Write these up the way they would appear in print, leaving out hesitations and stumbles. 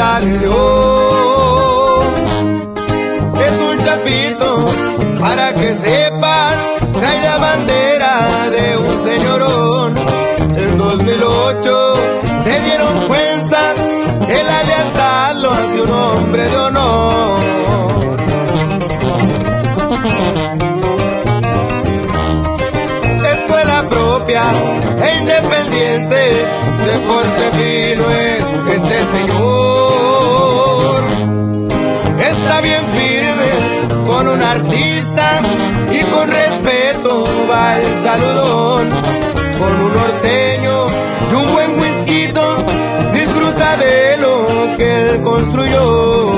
vida le dio. Es un chapito, para que sepan, trae la bandera de un señorón. En 2008 se dieron cuenta que la lealtad lo hace un hombre de honor. Escuela propia e independiente, deporte fino es este señor. Está bien firme con un artista y con respeto va el saludón. Con un norteño y un buen whisky disfruta de lo que él construyó.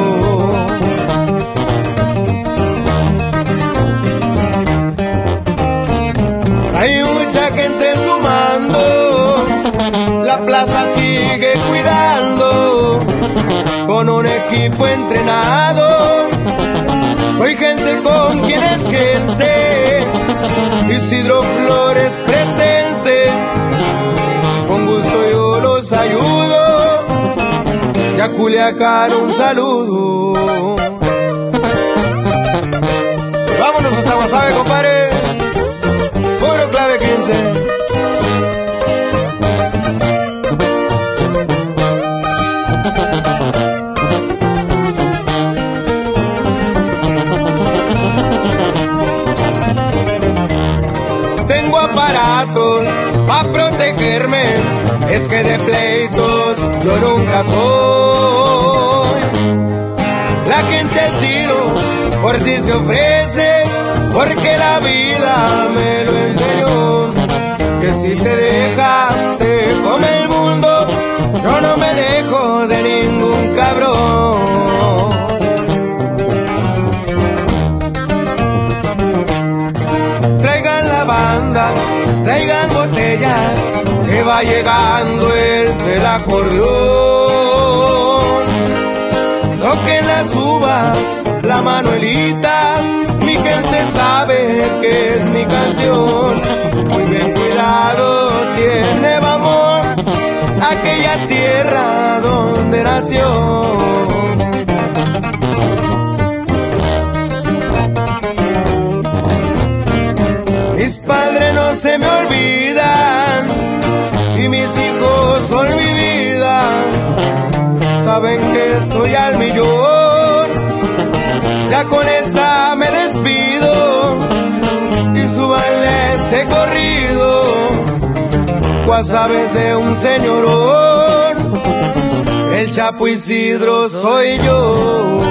Hay mucha gente sumando, la plaza sigue cuidando, con un equipo entrenado. Soy gente con quien es gente, Isidro Flores presente, con gusto yo los ayudo, y a Culiacán un saludo. Vámonos hasta Guasave, compadre, puro clave 15. Aparatos pa' protegerme, es que de pleitos yo nunca soy. La gente al tiro por si se ofrece, porque la vida me lo enseñó. Que si te dejas te come el mundo, yo no me dejo de ningún cabrón. Banda, traigan botellas, que va llegando el del acordeón. Toquen las uvas, la Manuelita, mi gente sabe que es mi canción. Muy bien cuidado tiene amor, aquella tierra donde nació. Mis padres no se me olvidan y mis hijos son mi vida. Saben que estoy al millón, ya con esta me despido y súbanle este corrido. Guasave de un señorón, el Chapo Isidro soy yo.